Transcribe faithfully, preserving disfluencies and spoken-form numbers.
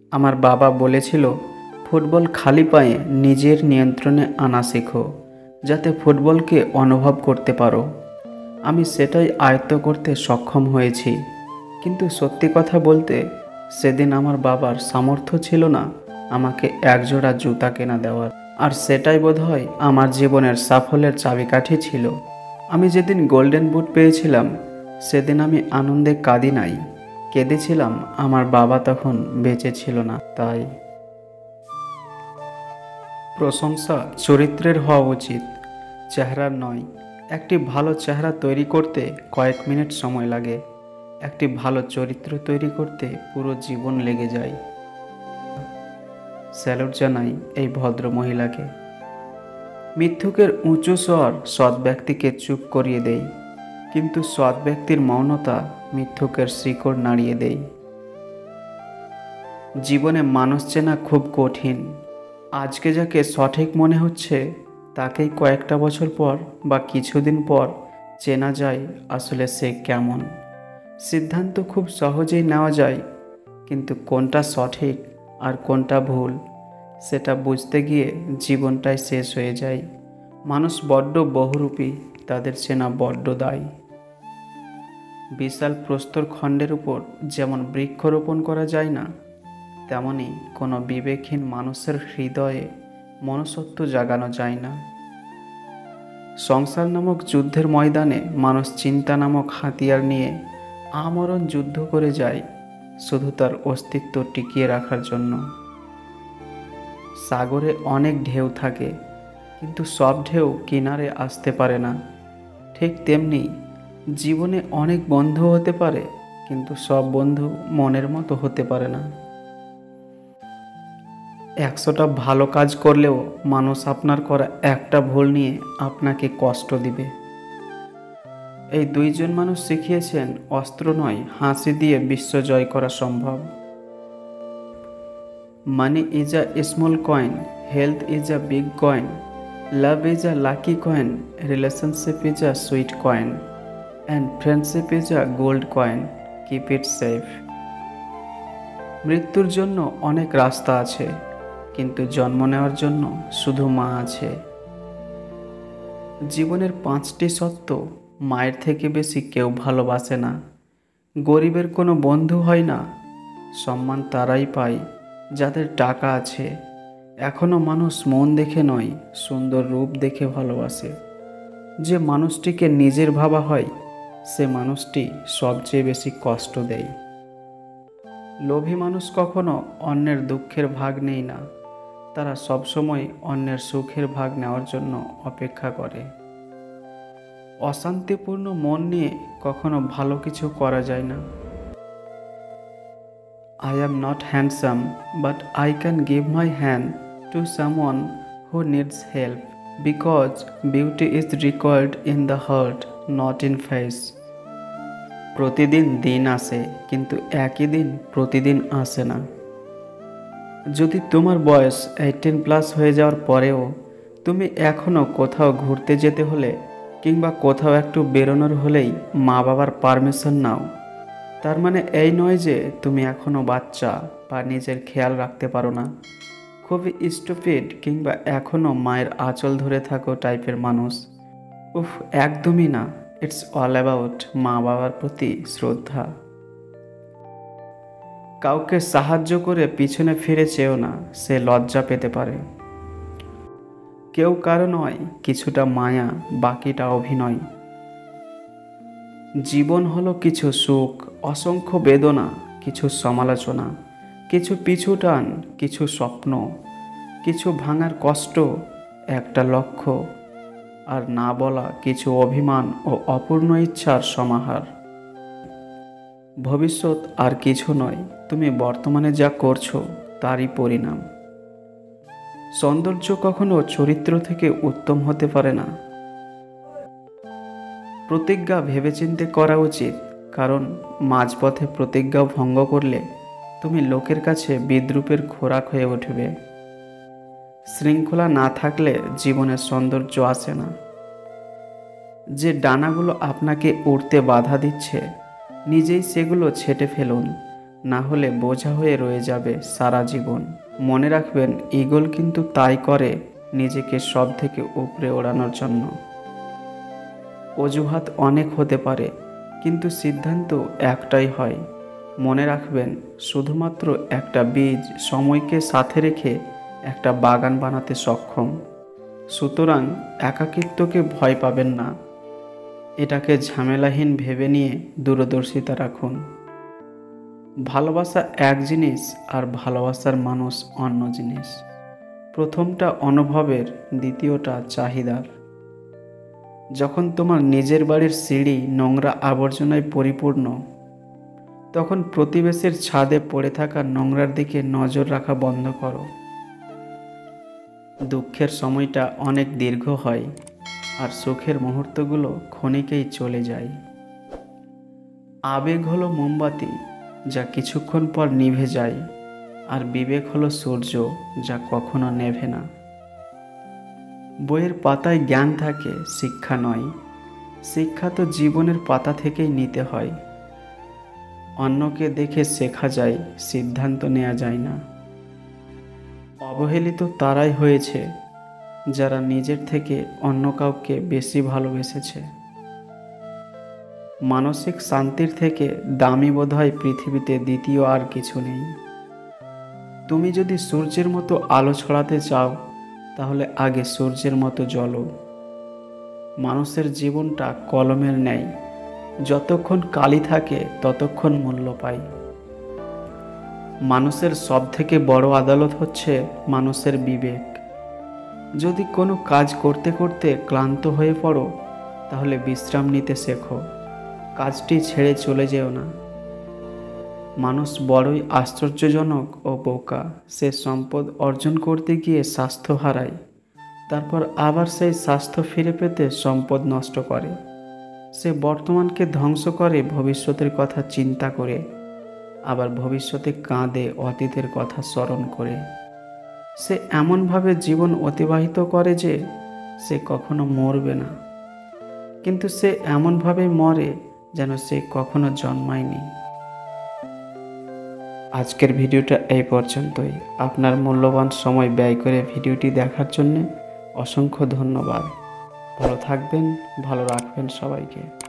আমার বাবা বলেছিল, ফুটবল খালি পায়ে নিজের নিয়ন্ত্রণে আনা শেখো, যাতে ফুটবলকে অনুভব করতে পারো। আমি সেটাই আয়ত্ত করতে সক্ষম হয়েছি। কিন্তু সত্যি কথা বলতে, সেদিন আমার বাবার সামর্থ্য ছিল না আমাকে একজোড়া জুতা কেনা দেওয়ার। আর সেটাই বোধহয় আমার জীবনের সাফল্যের চাবিকাঠি ছিল। আমি যেদিন গোল্ডেন বুট পেয়েছিলাম, সেদিন আমি আনন্দে কাঁদি নাই, কেঁদেছিলাম আমার বাবা তখন বেঁচে ছিল না তাই। প্রশংসা চরিত্রের হওয়া উচিত, চেহারার নয়। একটি ভালো চেহারা তৈরি করতে কয়েক মিনিট সময় লাগে, একটি ভালো চরিত্র তৈরি করতে পুরো জীবন লেগে যায়। স্যালুট জানাই এই ভদ্র মহিলাকে। মিথ্যুকের উঁচু স্বর সৎ ব্যক্তিকে চুপ করিয়ে দেয়, কিন্তু সৎ ব্যক্তির মৌনতা মিথ্যুকের শিকড় নাড়িয়ে দেয়। জীবনে মানুষ চেনা খুব কঠিন। আজকে যাকে সঠিক মনে হচ্ছে, তাকেই কয়েকটা বছর পর বা কিছুদিন পর চেনা যায় আসলে সে কেমন। সিদ্ধান্ত খুব সহজেই নেওয়া যায়, কিন্তু কোনটা সঠিক আর কোনটা ভুল সেটা বুঝতে গিয়ে জীবনটাই শেষ হয়ে যায়। মানুষ বড্ড বহুরূপী, তাদের চেনা বড্ড দায়ী। বিশাল প্রস্তর খণ্ডের উপর যেমন বৃক্ষরোপণ করা যায় না, তেমনি কোনো বিবেকহীন মানুষের হৃদয়ে মনুষ্যত্ব জাগানো যায় না। সংসার নামক যুদ্ধের ময়দানে মানুষ চিন্তা নামক হাতিয়ার নিয়ে আমরণ যুদ্ধ করে যায়, শুধু তার অস্তিত্ব টিকিয়ে রাখার জন্য। সাগরে অনেক ঢেউ থাকে, কিন্তু সব ঢেউ কিনারে আসতে পারে না। ঠিক তেমনি জীবনে অনেক বন্ধু হতে পারে, কিন্তু সব বন্ধু মনের মতো হতে পারে না। একশোটা ভালো কাজ করলেও মানুষ আপনার করা একটা ভুল নিয়ে আপনাকে কষ্ট দিবে। এই দুইজন মানুষ শিখিয়েছেন অস্ত্র নয়, হাসি দিয়ে বিশ্ব জয় করা সম্ভব। Money is a small coin, health is a big coin, love is a lucky coin, relationship is a sweet coin, and friendship is a gold coin, keep it safe. মৃত্যুর জন্য অনেক রাস্তা আছে, কিন্তু জন্ম নেওয়ার জন্য শুধু মা আছে। জীবনের পাঁচটি সত্য মায়ের থেকে বেশি কেউ ভালোবাসে না। গরিবের কোনো বন্ধু হয় না। সম্মান তারাই পায় যাদের টাকা আছে। এখনও মানুষ মন দেখে নয়, সুন্দর রূপ দেখে ভালোবাসে। যে মানুষটিকে নিজের ভাবা হয়, সে মানুষটি সবচেয়ে বেশি কষ্ট দেয়। লোভী মানুষ কখনো অন্যের দুঃখের ভাগ নেয় না, তারা সবসময় অন্যের সুখের ভাগ নেওয়ার জন্য অপেক্ষা করে। অশান্তিপূর্ণ মন নিয়ে কখনো ভালো কিছু করা যায় না। I am not handsome, but I can give my hand to someone who needs help, because beauty is required in the heart, not in face. প্রতিদিন দিন আসে, কিন্তু একই দিন প্রতিদিন আসে না। যদি তোমার বয়স এইটিন প্লাস হয়ে যাওয়ার পরেও তুমি এখনও কোথাও ঘুরতে যেতে হলে কিংবা কোথাও একটু বেরোনোর হলেই মা বাবার পারমিশন নাও, তার মানে এই নয় যে তুমি এখনও বাচ্চা বা নিজের খেয়াল রাখতে পারো না, খুবই স্টুপিড কিংবা এখনও মায়ের আঁচল ধরে থাকো টাইপের মানুষ। উফ, একদমই না। ইটস অল অ্যাবাউট মা বাবার প্রতি শ্রদ্ধা। কাউকে সাহায্য করে পিছনে ফিরে চেও না, সে লজ্জা পেতে পারে। কেউ কারো নয়, কিছুটা মায়া, বাকিটা অভিনয়। জীবন হলো কিছু সুখ, অসংখ্য বেদনা, কিছু সমালোচনা, কিছু পিছু টান, কিছু স্বপ্ন, কিছু ভাঙার কষ্ট, একটা লক্ষ্য, আর না বলা কিছু অভিমান ও অপূর্ণ ইচ্ছার সমাহার। ভবিষ্যৎ আর কিছু নয়, তুমি বর্তমানে যা করছো তারই পরিণাম। সৌন্দর্য কখনো চরিত্র থেকে উত্তম হতে পারে না। প্রতিজ্ঞা ভেবেচিন্তে করা উচিত, কারণ মাঝপথে প্রতিজ্ঞা ভঙ্গ করলে তুমি লোকের কাছে বিদ্রূপের খোরাক হয়ে উঠবে। শৃঙ্খলা না থাকলে জীবনের সৌন্দর্য আসে না। যে ডানাগুলো আপনাকে উড়তে বাধা দিচ্ছে, নিজেই সেগুলো ছেঁটে ফেলুন, না হলে বোঝা হয়ে রয়ে যাবে সারা জীবন। মনে রাখবেন, ঈগল কিন্তু তাই করে নিজেকে সব থেকে উপরে ওড়ানোর জন্য। অজুহাত অনেক হতে পারে, কিন্তু সিদ্ধান্ত একটাই হয়। মনে রাখবেন, শুধুমাত্র একটা বীজ সময়কে সাথে রেখে একটা বাগান বানাতে সক্ষম। সুতরাং একাকিত্বকে ভয় পাবেন না, এটাকে ঝামেলাহীন ভেবে নিয়ে দূরদর্শিতা রাখুন। ভালোবাসা এক জিনিস আর ভালোবাসার মানুষ অন্য জিনিস। প্রথমটা অনুভবের, দ্বিতীয়টা চাহিদার। যখন তোমার নিজের বাড়ির সিঁড়ি নোংরা আবর্জনায় পরিপূর্ণ, তখন প্রতিবেশীর ছাদে পড়ে থাকা নোংরার দিকে নজর রাখা বন্ধ করো। দুঃখের সময়টা অনেক দীর্ঘ হয়, আর সুখের মুহূর্তগুলো ক্ষণিকেই চলে যায়। আবেগ হলো মোমবাতি, যা কিছুক্ষণ পর নিভে যায়, আর বিবেক হলো সূর্য, যা কখনো নেভে না। বইয়ের পাতায় জ্ঞান থাকে, শিক্ষা নয়। শিক্ষা তো জীবনের পাতা থেকেই নিতে হয়। অন্যকে দেখে শেখা যায়, সিদ্ধান্ত নেওয়া যায় না। অবহেলিত তারাই হয়েছে যারা নিজের থেকে অন্য কাউকে বেশি ভালোবেসেছে। মানসিক শান্তির থেকে দামি বোধহয় পৃথিবীতে দ্বিতীয় আর কিছু নেই। তুমি যদি সূর্যের মতো আলো ছড়াতে চাও, তাহলে আগে সূর্যের মতো জ্বলো। মানুষের জীবনটা কলমের ন্যায়, যতক্ষণ কালি থাকে ততক্ষণ মূল্য পায়। মানুষের সব থেকে বড় আদালত হচ্ছে মানুষের বিবেক। যদি কোনো কাজ করতে করতে ক্লান্ত হয়ে পড়ো, তাহলে বিশ্রাম নিতে শেখো, কাজটি ছেড়ে চলে যেও না। মানুষ বড়ই আশ্চর্যজনক ও বোকা। সে সম্পদ অর্জন করতে গিয়ে স্বাস্থ্য হারায়, তারপর আবার সেই স্বাস্থ্য ফিরে পেতে সম্পদ নষ্ট করে। সে বর্তমানকে ধ্বংস করে ভবিষ্যতের কথা চিন্তা করে, আবার ভবিষ্যতে কাঁদে অতীতের কথা স্মরণ করে। সে এমনভাবে জীবন অতিবাহিত করে যে সে কখনো মরবে না, কিন্তু সে এমনভাবে মরে যেন সে কখনো জন্মায়নি। আজকের ভিডিওটা এই পর্যন্তই। আপনার মূল্যবান সময় ব্যয় করে ভিডিওটি দেখার জন্য অসংখ্য ধন্যবাদ। ভালো থাকবেন, ভালো রাখবেন সবাইকে।